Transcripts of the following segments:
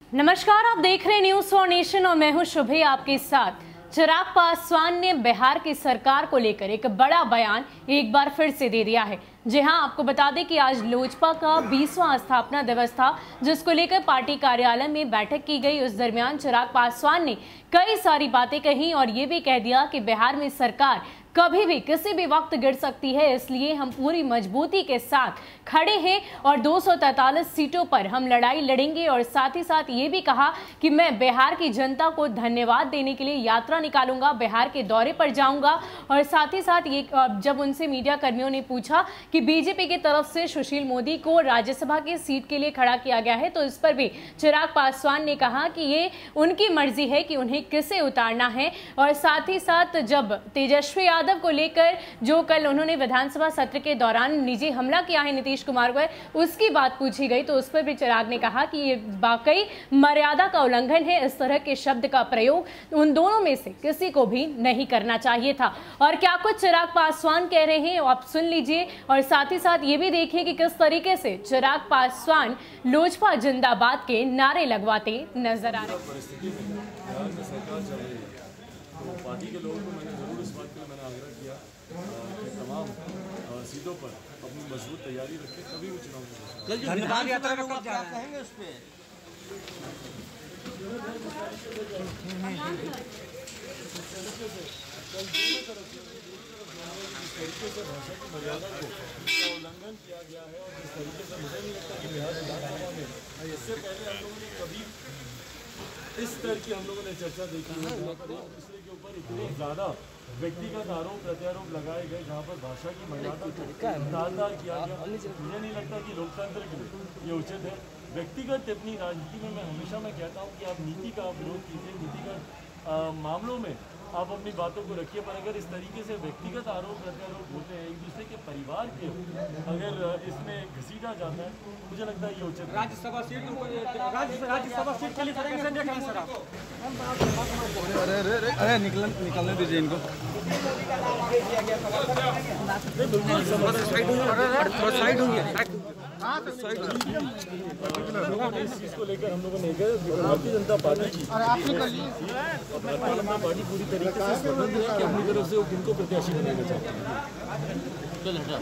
नमस्कार, आप देख रहे हैं न्यूज फॉर नेशन और मैं हूं शुभे आपके साथ। चिराग पासवान ने बिहार की सरकार को लेकर एक बड़ा बयान एक बार फिर से दे दिया है। जी हां, आपको बता दें कि आज लोजपा का 20वां स्थापना दिवस था, जिसको लेकर पार्टी कार्यालय में बैठक की गई। उस दरमियान चिराग पासवान ने कई सारी बातें कही और ये भी कह दिया कि बिहार में सरकार कभी भी किसी भी वक्त गिर सकती है, इसलिए हम पूरी मजबूती के साथ खड़े हैं और 243 सीटों पर हम लड़ाई लड़ेंगे। और साथ ही साथ ये भी कहा कि मैं बिहार की जनता को धन्यवाद देने के लिए यात्रा निकालूंगा, बिहार के दौरे पर जाऊंगा। और साथ ही साथ ये जब उनसे मीडिया कर्मियों ने पूछा कि बीजेपी की तरफ से सुशील मोदी को राज्यसभा की सीट के लिए खड़ा किया गया है, तो इस पर भी चिराग पासवान ने कहा कि ये उनकी मर्जी है कि उन्हें किसे उतारना है। और साथ ही साथ जब तेजस्वी यादव को लेकर जो कल उन्होंने विधानसभा सत्र के दौरान निजी हमला किया है नीतीश कुमार पर, उसकी बात पूछी गई तो उस पर भी चिराग ने कहा कि ये वाकई मर्यादा का उल्लंघन है। इस तरह के शब्द का प्रयोग उन दोनों में से किसी को भी नहीं करना चाहिए था। और क्या कुछ चिराग पासवान कह रहे हैं आप सुन लीजिए और साथ ही साथ ये भी देखिए कि किस तरीके से चिराग पासवान लोजपा जिंदाबाद के नारे लगवाते नजर आ रहे हैं। तो पार्टी के लोगों को मैंने जरूर इस बात के लिए मैंने आग्रह किया कि तमाम सीटों पर अपनी मजबूत तैयारी रखें, तभी वो चुनाव कल जो विधान यात्रा का कब क्या कहेंगे उस पे? तरीके से भाषा की मर्यादा को उल्लंघन किया गया है और जिस तरीके से मुझे नहीं लगता कि बिहार विधानसभा में इससे पहले हम लोगों ने कभी इस तरह की हम लोगों ने चर्चा देखी है जहाँ पर एक दूसरे के ऊपर इतने ज़्यादा व्यक्तिगत आरोप प्रत्यारोप लगाए गए, जहाँ पर भाषा की मर्यादा को तार किया गया। मुझे नहीं लगता कि लोकतंत्र के लिए ये उचित है। व्यक्तिगत अपनी राजनीति में मैं हमेशा कहता हूँ कि आप नीति का विरोध कीजिए, नीतिगत मामलों में आप अपनी बातों को रखिए, पर अगर इस तरीके से व्यक्तिगत आरोप प्रत्यारोप होते हैं, एक दूसरे के परिवार के अगर इसमें घसीटा जाता है, मुझे लगता है ये उचित। राज्यसभा सीट के लिए कैसे देख रहे हैं सर आप? अरे निकलने दीजिए इनको। इस चीज़ को लेकर हम लोगों ने भारतीय जनता पार्टी की पार्टी पूरी तरीके से स्वतंत्र है कि अपनी तरफ से वो किनको प्रत्याशी बनाना चाहते हैं।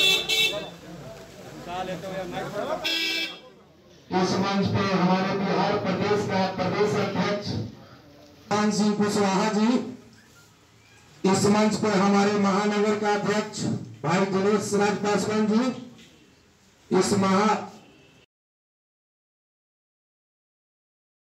इस मंच पे हमारे बिहार प्रदेश का प्रदेश अध्यक्ष मान सिंह कुशवाहा जी, इस मंच पर हमारे महानगर का अध्यक्ष भाई दिनेश राज पासवान जी, इस